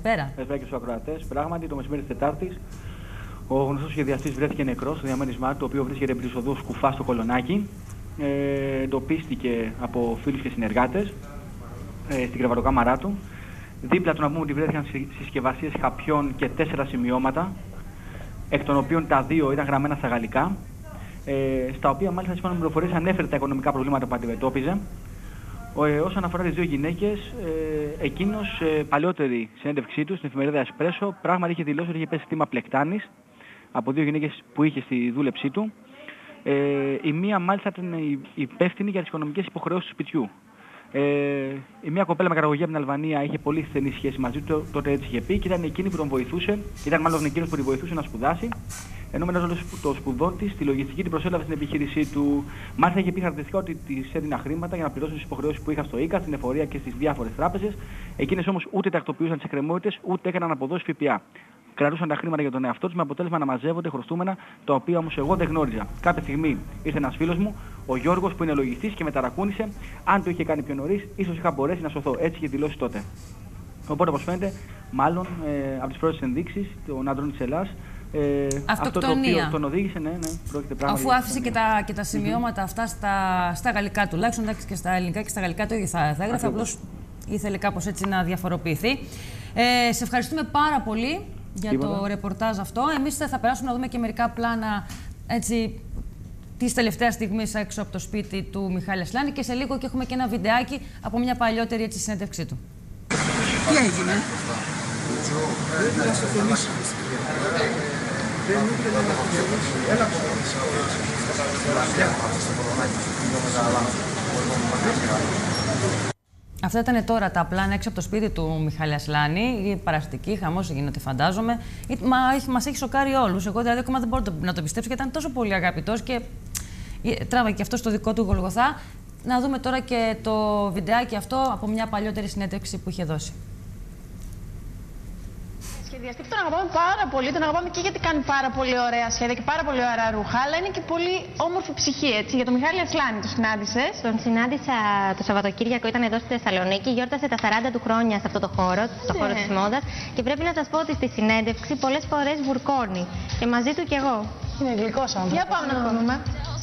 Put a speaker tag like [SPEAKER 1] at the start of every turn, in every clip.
[SPEAKER 1] Καλησπέρα.
[SPEAKER 2] Καλησπέρα και στους ακροατές. Πράγματι, το μεσημέρι της Τετάρτης, ο γνωστός σχεδιαστής βρέθηκε νεκρός στο διαμέρισμά του, το οποίο βρίσκεται επί της οδού Σκουφά στο Κολονάκι. Εντοπίστηκε από φίλους και συνεργάτες στην κρεβατοκάμαρά του. Δίπλα του να πούμε ότι βρέθηκαν συσκευασίες χαπιών και 4 σημειώματα, εκ των οποίων τα 2 ήταν γραμμένα στα γαλλικά, στα οποία μάλιστα σύμφωνα με πληροφορίες ανέφερε τα οικονομικά προβλήματα που αντιμετώπιζε. Όσον αφορά τις 2 γυναίκες, εκείνος παλαιότερη συνέντευξή του στην εφημερίδα Εσπρέσο πράγματι είχε δηλώσει ότι είχε πέσει θύμα πλεκτάνης από 2 γυναίκες που είχε στη δούλεψή του. Η μία μάλιστα ήταν υπεύθυνη για τις οικονομικές υποχρεώσεις του σπιτιού. Η μία κοπέλα με καταγωγή από την Αλβανία είχε πολύ στενή σχέση μαζί του, τότε έτσι είχε πει, και ήταν εκείνη που τον βοηθούσε, ήταν μάλλον εκείνος που τη βοηθούσε να σπουδάσει. Ενώ μετά το σπουδών της, τη λογιστική την προσέλαβε στην επιχείρησή του. Μάλιστα είχε πει χαρακτηριστικά ότι της έδινα χρήματα για να πληρώσουν τις υποχρεώσεις που είχα στο ΙΚΑ, στην εφορία και στις διάφορες τράπεζες. Εκείνες όμως ούτε τακτοποιούσαν τις εκκρεμότητες, ούτε έκαναν αποδόσεις ΦΠΑ. Κρατούσαν τα χρήματα για τον εαυτό τους με αποτέλεσμα να μαζεύονται χρωστούμενα, τα οποία όμως εγώ δεν γνώριζα. Κάποια στιγμή ήρθε ένας φίλος μου, ο Γιώργος, που είναι λογιστής, και με ταρακούνησε. Αν το είχε κάνει πιο νωρίς, ίσως είχα μπορέσει να σωθώ. Έτσι είχε δηλώσει τότε. Οπότε, όπως φαίνεται, μάλλον από τις πρώτες ενδείξεις των άντρων της Ελλάς, αυτό το οποίο τον οδήγησε, πρόκειται πράγματι.
[SPEAKER 1] Αφού άφησε και τα σημειώματα αυτά στα γαλλικά τουλάχιστον, εντάξει, και στα ελληνικά και στα γαλλικά το ίδιο θα έγραφε, απλώς ήθελε κάπως έτσι να διαφοροποιηθεί. Σε ευχαριστούμε πάρα πολύ για το ρεπορτάζ αυτό. Εμείς θα περάσουμε να δούμε και μερικά πλάνα έτσι της τελευταίας στιγμής έξω από το σπίτι του Μιχάλη Ασλάνη, και σε λίγο και έχουμε και ένα βιντεάκι από μια παλιότερη έτσι συνέντευξή του.
[SPEAKER 3] Τι έγινε?
[SPEAKER 1] Αυτά ήταν τώρα τα πλάνα έξω από το σπίτι του Μιχάλη Ασλάνη. Η παραστική, χαμός γίνεται, φαντάζομαι. Μας έχει σοκάρει όλους. Εγώ δηλαδή ακόμα δεν μπορώ να το πιστέψω, γιατί ήταν τόσο πολύ αγαπητός και τράβαγε και αυτό στο δικό του Γολγοθά. Να δούμε τώρα και το βιντεάκι αυτό από μια παλιότερη συνέντευξη που είχε δώσει.
[SPEAKER 4] Σχεδιαστή που τον αγαπάμε πάρα πολύ, τον αγαπάμε και γιατί κάνει πάρα πολύ ωραία σχέδια και πάρα πολύ ωραία ρούχα, αλλά είναι και πολύ όμορφη ψυχή, έτσι. Για τον Μιχάλη Ασλάνη, τον συνάντησες?
[SPEAKER 5] Τον συνάντησα το Σαββατοκύριακο, ήταν εδώ στη Θεσσαλονίκη, γιόρτασε τα 40 του χρόνια σε αυτό το χώρο, στο χώρο της μόδας, και πρέπει να σας πω ότι στη συνέντευξη πολλές φορές βουρκώνει. Και μαζί του κι εγώ.
[SPEAKER 4] Είναι γλυκός άνθρωπος. Για πάμε να το δούμε.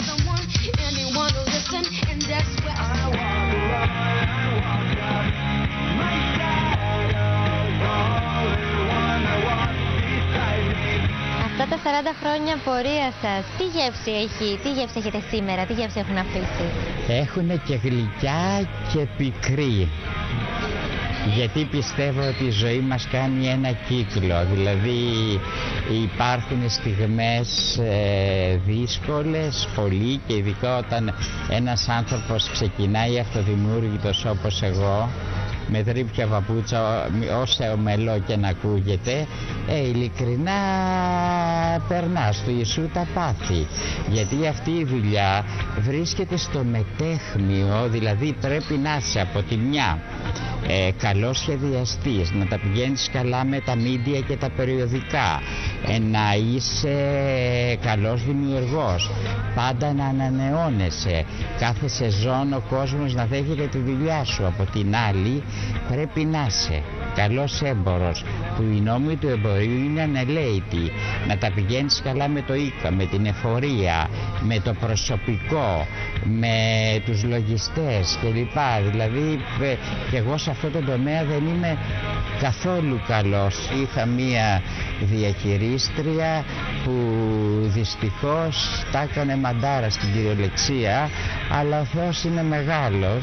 [SPEAKER 5] Αυτά τα 40 χρόνια πορεία σας, τι γεύση έχετε σήμερα, τι γεύση έχουν αφήσει?
[SPEAKER 6] Έχουνε και γλυκιά και πικρή. Γιατί πιστεύω ότι η ζωή μας κάνει ένα κύκλο. Δηλαδή υπάρχουν στιγμές δύσκολες, πολύ, και ειδικά όταν ένας άνθρωπος ξεκινάει αυτοδημιούργητος όπως εγώ, με τρίπια παπούτσα, όσο ομελό και να ακούγεται, ειλικρινά περνάς του Ιησού τα πάθη. Γιατί αυτή η δουλειά βρίσκεται στο μετέχμιο, δηλαδή πρέπει να είσαι από τη μια καλός σχεδιαστής, να τα πηγαίνεις καλά με τα μίντια και τα περιοδικά, να είσαι καλός δημιουργός, πάντα να ανανεώνεσαι, κάθε σεζόν ο κόσμος να δέχεται τη δουλειά σου. Από την άλλη πρέπει να είσαι καλός έμπορος, που οι νόμοι του εμπορίου είναι ανελαίητοι, να τα πηγαίνεις καλά με το ΙΚΑ, με την εφορία, με το προσωπικό, με τους λογιστές κλπ. Δηλαδή και εγώ σε αυτό το τομέα δεν είμαι καθόλου καλός. Είχα μία διαχειρίστρια που δυστυχώς τα έκανε μαντάρα στην κυριολεξία, αλλά ο Θεός είναι μεγάλος.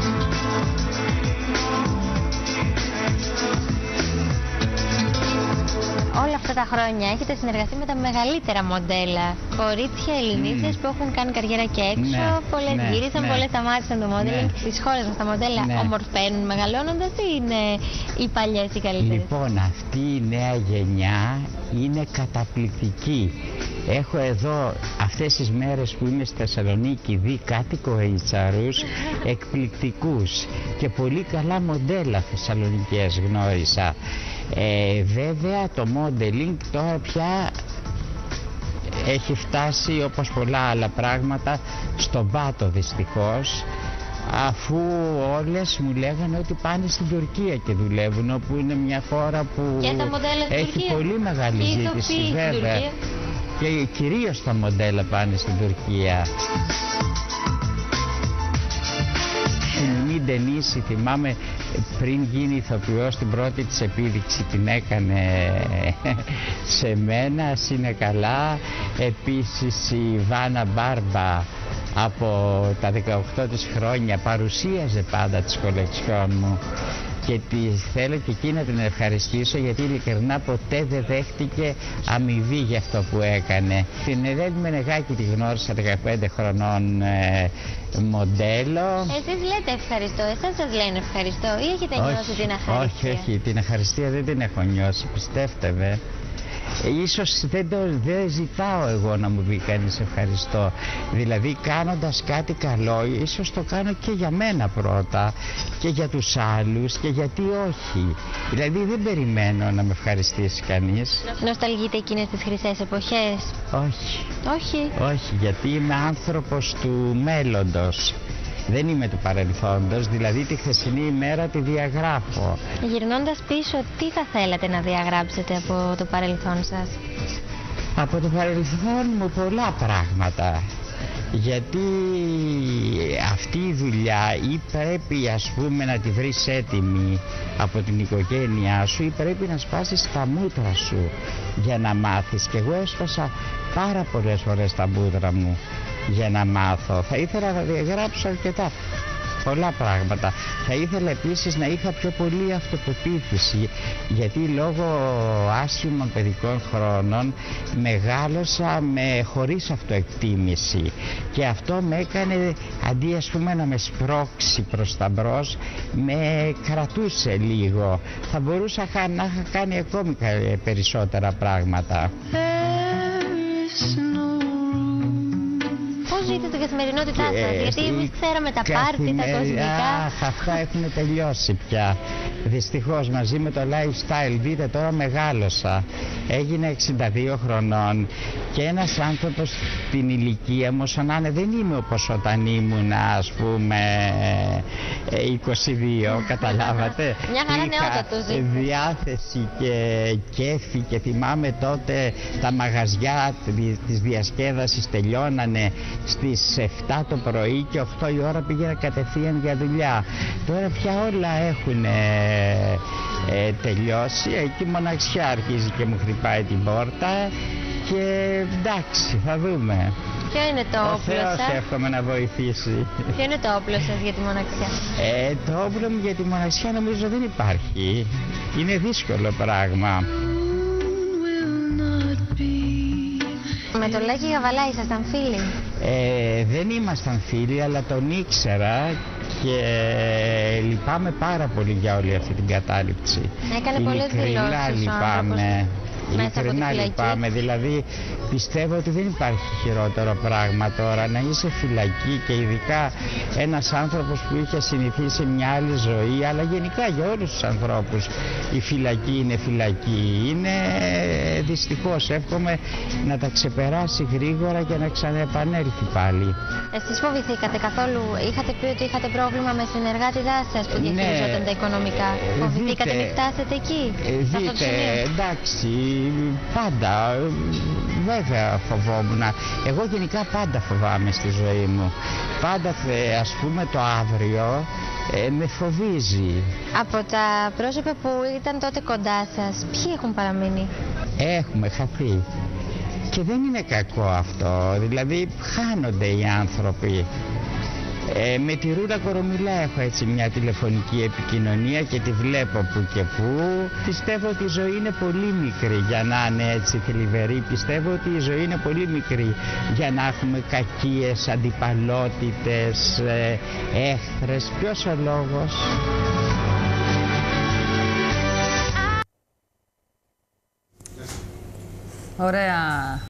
[SPEAKER 5] Όλα αυτά τα χρόνια έχετε συνεργαστεί με τα μεγαλύτερα μοντέλα, κορίτσια Ελληνίδες που έχουν κάνει καριέρα και έξω, πολλές γύρισαν, πολλές σταμάτησαν το modeling. Στις χώρες μας τα μοντέλα ομορφαίνουν μεγαλώνοντας, ή είναι οι παλιές οι καλύτερες?
[SPEAKER 6] Λοιπόν, αυτή η νέα γενιά είναι καταπληκτική. Έχω εδώ αυτές τις μέρες που είμαι στη Θεσσαλονίκη δει κάτι κοριτσαρούς εκπληκτικούς και πολύ καλά μοντέλα θεσσαλονικές γνώρισα. Βέβαια το modeling τώρα πια έχει φτάσει, όπως πολλά άλλα πράγματα, στον πάτο δυστυχώς, αφού όλες μου λέγανε ότι πάνε στην Τουρκία και δουλεύουν, όπου είναι μια χώρα που έχει πολύ μεγάλη ζήτηση, βέβαια. Και κυρίως τα μοντέλα πάνε στην Τουρκία. Η Μιμή Ντενίση, θυμάμαι, πριν γίνει ηθοποιός, την πρώτη της επίδειξη την έκανε σε μένα, είναι καλά. Επίσης η Βάνα Μπάρμπα από τα 18 της χρόνια παρουσίαζε πάντα τις κολεξιόν μου και θέλω και εκεί να την ευχαριστήσω, γιατί ειλικρινά ποτέ δεν δέχτηκε αμοιβή για αυτό που έκανε. Την Ελένη Μενεγάκη τη γνώρισα 15 χρονών μοντέλο.
[SPEAKER 5] Εσείς λέτε ευχαριστώ, εσάς σας λένε ευχαριστώ ή έχετε νιώσει την αχαριστία?
[SPEAKER 6] Όχι, την αχαριστία δεν την έχω νιώσει, πιστεύτε με. Ίσως δεν ζητάω εγώ να μου πει κανείς ευχαριστώ. Δηλαδή κάνοντας κάτι καλό, ίσως το κάνω και για μένα πρώτα και για τους άλλους, και γιατί όχι. Δηλαδή δεν περιμένω να με ευχαριστήσει κανείς.
[SPEAKER 5] Νοσταλγείτε εκείνες τις χρυσές εποχές?
[SPEAKER 6] Όχι.
[SPEAKER 5] Όχι.
[SPEAKER 6] Όχι, γιατί είμαι άνθρωπος του μέλλοντος. Δεν είμαι του παρελθόντος, δηλαδή τη χθεσινή ημέρα τη διαγράφω.
[SPEAKER 5] Γυρνώντας πίσω, τι θα θέλατε να διαγράψετε από το παρελθόν σας?
[SPEAKER 6] Από το παρελθόν μου πολλά πράγματα. Γιατί αυτή η δουλειά ή πρέπει, ας πούμε, να τη βρεις έτοιμη από την οικογένειά σου, ή πρέπει να σπάσεις τα μούτρα σου για να μάθεις. Και εγώ έσπασα πάρα πολλές φορές τα μούτρα μου για να μάθω. Θα ήθελα να διαγράψω αρκετά, πολλά πράγματα. Θα ήθελα επίσης να είχα πιο πολύ αυτοπεποίθηση, γιατί λόγω άσχημων παιδικών χρόνων μεγάλωσα χωρίς αυτοεκτίμηση και αυτό με έκανε, αντί ας πούμε να με σπρώξει προς τα μπρος, με κρατούσε λίγο. Θα μπορούσα να είχα κάνει ακόμη περισσότερα πράγματα.
[SPEAKER 5] Πώς ζείτε την καθημερινότητά σας? Γιατί εμείς ξέραμε τα πάρτι, τα κοσμικά.
[SPEAKER 6] Αυτά έχουν τελειώσει πια. Δυστυχώς, μαζί με το lifestyle. Δείτε, τώρα μεγάλωσα. Έγινα 62 χρονών και ένας άνθρωπος στην ηλικία μου, σαν να είναι, δεν είμαι όπως όταν ήμουν, ας πούμε, 22, καταλάβατε.
[SPEAKER 5] Μια χαρά νεότατος.
[SPEAKER 6] Είχα διάθεση και κέφι και θυμάμαι τότε τα μαγαζιά της διασκέδασης τελειώνανε στις 7 το πρωί και 8 η ώρα πήγαινα κατευθείαν για δουλειά. Τώρα πια όλα έχουν τελειώσει. Εκεί η μοναξιά αρχίζει και μου χτυπάει την πόρτα και εντάξει, θα δούμε.
[SPEAKER 5] Ποιο είναι το όπλο σας?
[SPEAKER 6] Θεός εύχομαι να βοηθήσει.
[SPEAKER 5] Ποιο είναι το όπλο σας για τη μοναξιά?
[SPEAKER 6] Το όπλο μου για τη μοναξιά νομίζω δεν υπάρχει. Είναι δύσκολο πράγμα.
[SPEAKER 5] Με τον Λάκη Γαβαλά ήσασταν φίλοι?
[SPEAKER 6] Δεν ήμασταν φίλοι, αλλά τον ήξερα και λυπάμαι πάρα πολύ για όλη αυτή την κατάληψη.
[SPEAKER 5] Έκανε πολλές δηλώσεις ο άνθρωπος.
[SPEAKER 6] Ειλικρινά λυπάμαι, δηλαδή πιστεύω ότι δεν υπάρχει χειρότερο πράγμα τώρα να είσαι φυλακή, και ειδικά ένας άνθρωπος που είχε συνηθίσει μια άλλη ζωή, αλλά γενικά για όλους τους ανθρώπους η φυλακή είναι φυλακή. Είναι δυστυχώς, εύχομαι να τα ξεπεράσει γρήγορα και να ξαναεπανέλθει πάλι.
[SPEAKER 5] Εσείς φοβηθήκατε καθόλου? Είχατε πει ότι είχατε πρόβλημα με συνεργάτητά σας που διαχειριζόταν τα οικονομικά. Φοβηθήκατε μην φτάσετε εκεί?
[SPEAKER 6] Δείτε, εντάξει, πάντα, βέβαια φοβόμουν. Εγώ γενικά πάντα φοβάμαι στη ζωή μου. Πάντα, ας πούμε, το αύριο με φοβίζει.
[SPEAKER 5] Από τα πρόσωπα που ήταν τότε κοντά σας, ποιοι έχουν παραμείνει?
[SPEAKER 6] Έχουμε χαθεί. Και δεν είναι κακό αυτό, δηλαδή χάνονται οι άνθρωποι. Με τη Ρούλα Κορομιλά έχω έτσι μια τηλεφωνική επικοινωνία και τη βλέπω που και που. Πιστεύω ότι η ζωή είναι πολύ μικρή για να είναι έτσι θλιβερή. Πιστεύω ότι η ζωή είναι πολύ μικρή για να έχουμε κακίες, αντιπαλότητες, έχθρες. Ποιος ο λόγος?
[SPEAKER 1] Ωραία.